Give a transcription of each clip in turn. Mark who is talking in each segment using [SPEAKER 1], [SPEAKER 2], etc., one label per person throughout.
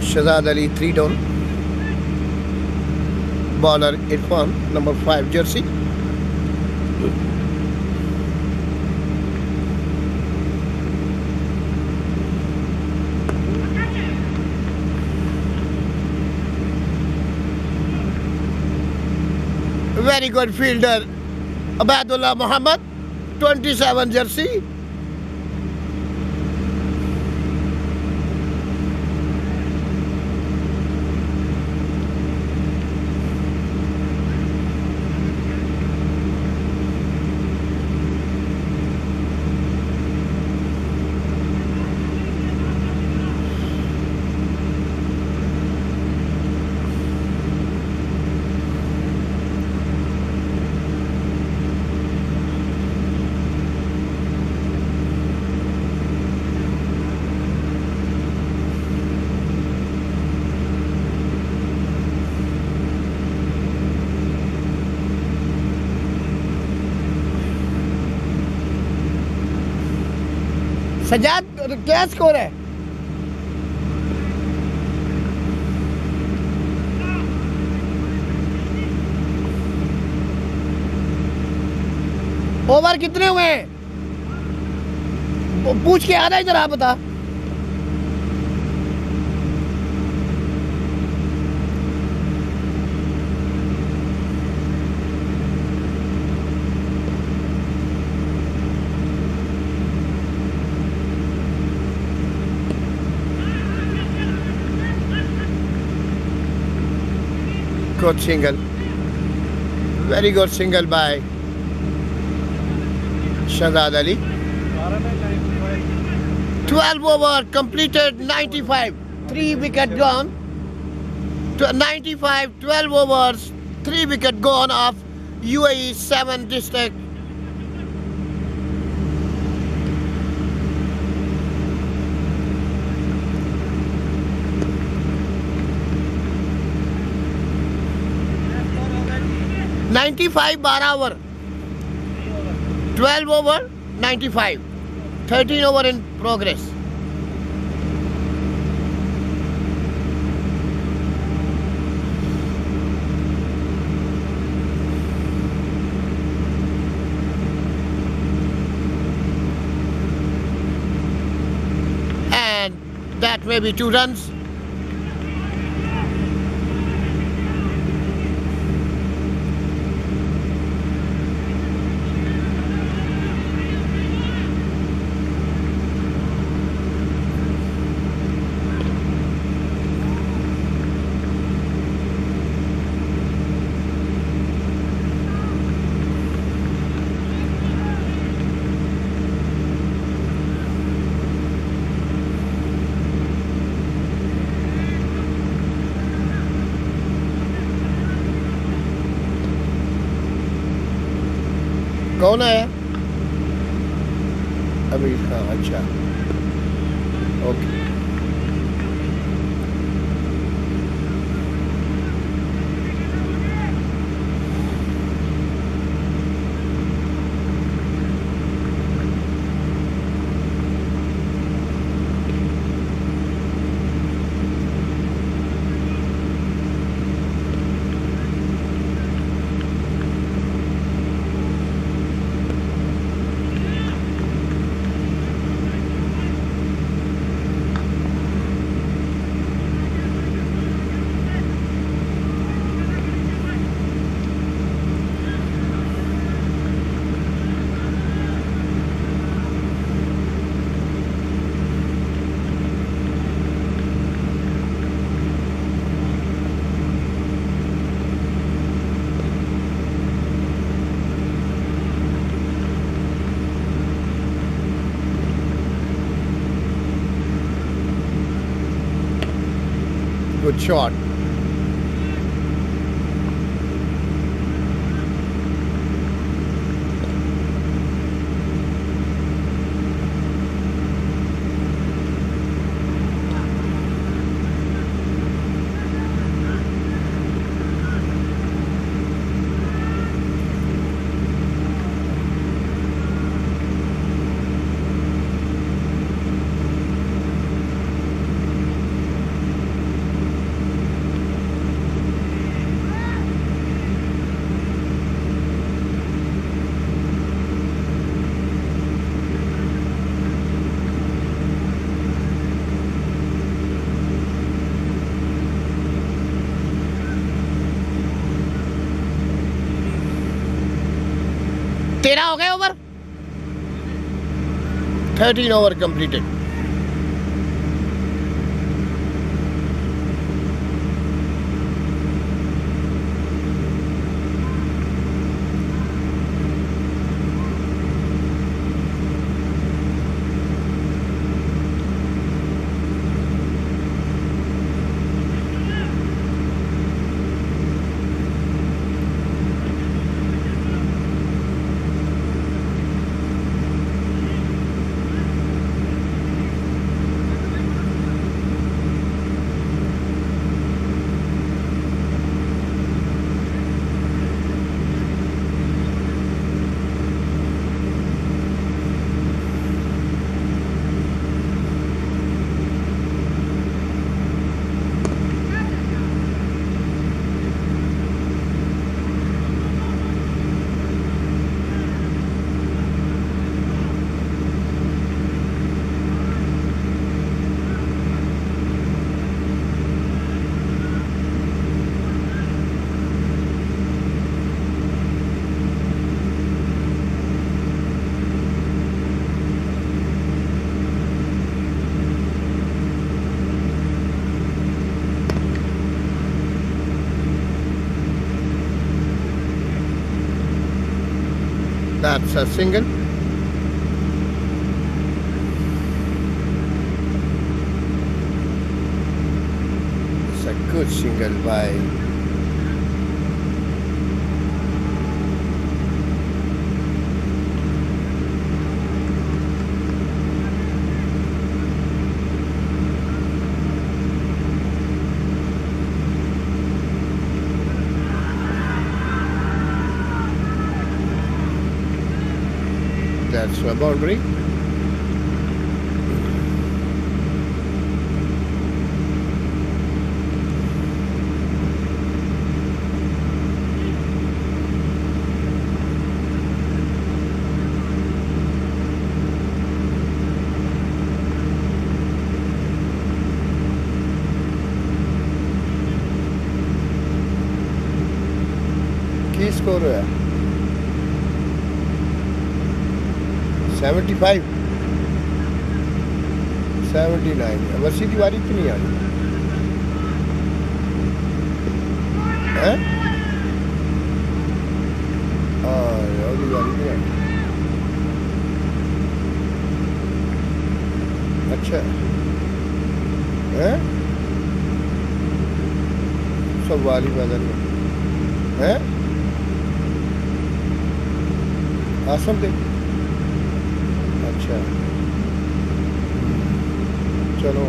[SPEAKER 1] Shazad Ali 3 down. Bowler Irfan, number 5 jersey. Very good fielder Abadullah Muhammad, 27 jersey. Sajjad क्या score है? Over कितने हुए हैं? पूछ के आ रहा है, इधर आप बता। Good single, very good single by Shazad Ali. 12 over completed, 95, 3 wicket gone. 95, 12 overs, 3 wicket gone of UAE 7 district. $95 12 over, 12 over 95, 13 over in progress. And that may be 2 runs. कौन है अभी? हाँ, अच्छा, okay. Good shot. 13 over completed. That's a single. It's a good single by that's a boundary. की score है 75 79 वसी की बारी तो नहीं आनी है वाली बारी नहीं आनी अच्छा है सब वाली बदल है आसम दे अच्छा चलो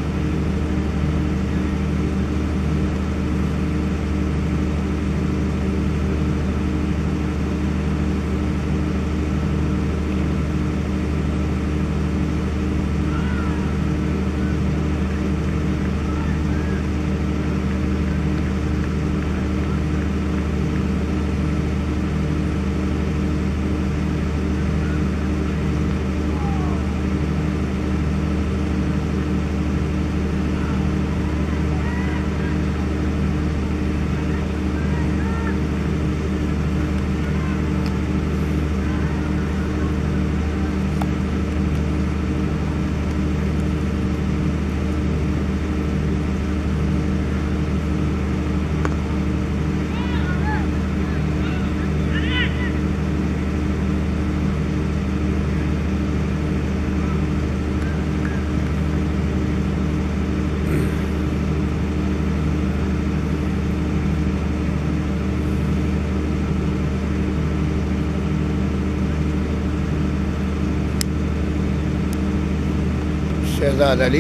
[SPEAKER 1] Shehzad Ali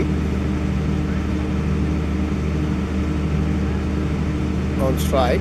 [SPEAKER 1] on strike.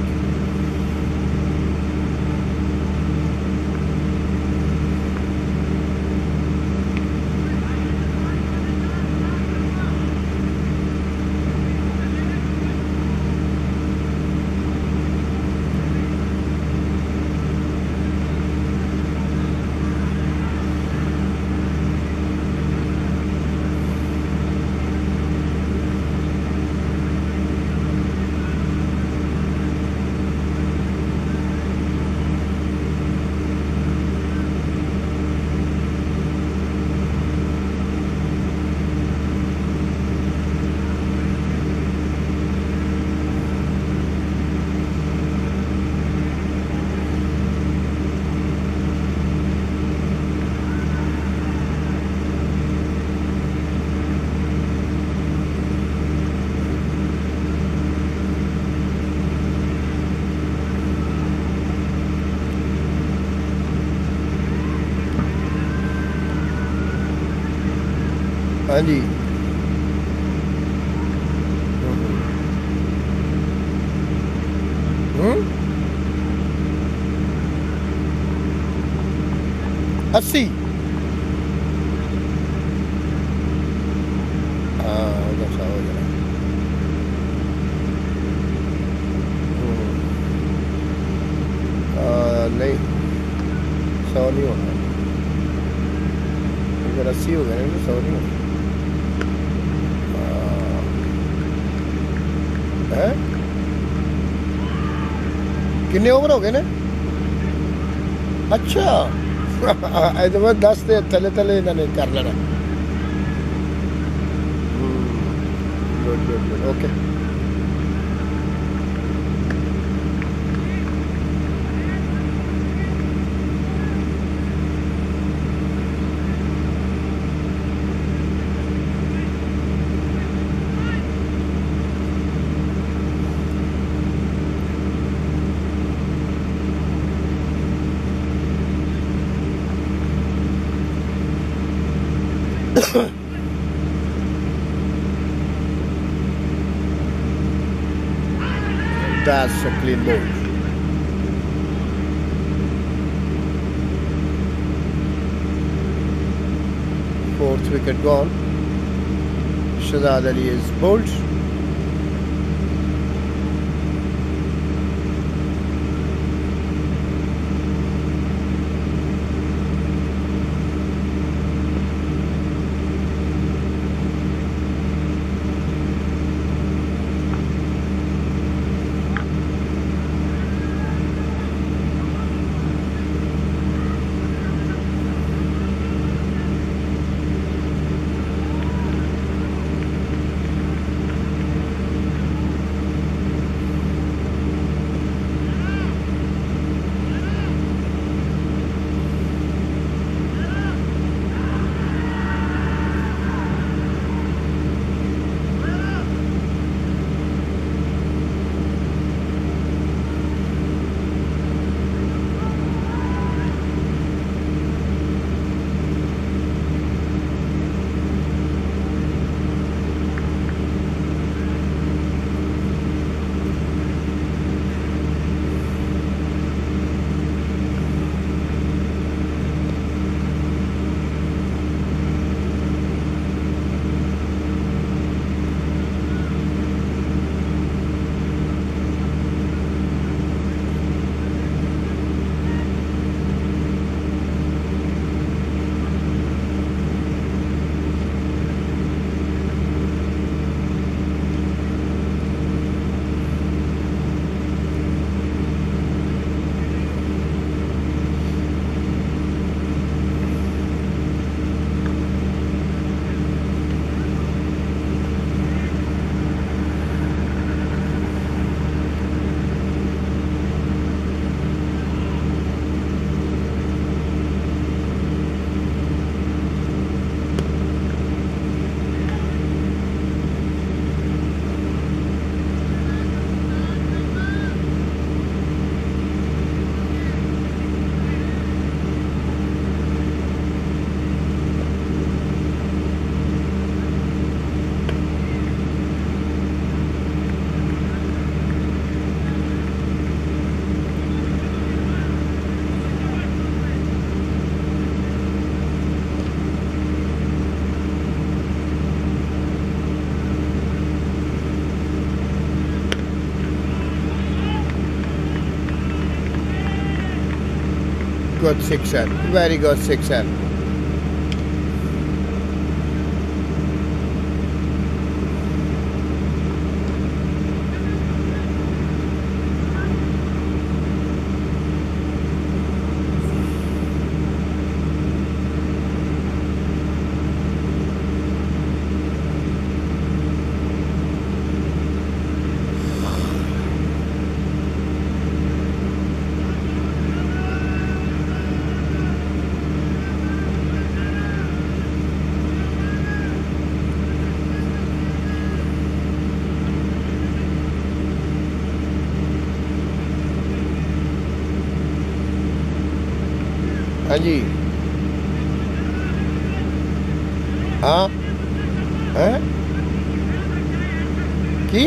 [SPEAKER 1] हाँ जी। हम्म 80। हाँ उधर सा हो जाए। नहीं 100 नहीं होना, अगर 80 हो गए तो 100 नहीं होना है। किन्ने ओवर हो गए ने? अच्छा तो मैं 10 ਦੇ ਥੱਲੇ ਥੱਲੇ ਇਹਨਾਂ ਨੇ ਕਰ ਲੈਣਾ। Good good good okay. That's a clean ball. Fourth wicket gone. Shahzad Ali is bowled. Good sixer, very good sixer. हाँ जी हाँ है की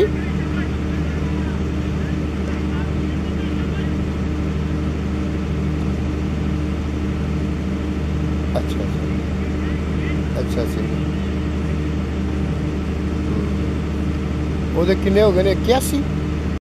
[SPEAKER 1] अच्छा अच्छा सी ਉਹਦੇ ਕਿੰਨੇ ਹੋ ਗਏ ਨੇ 81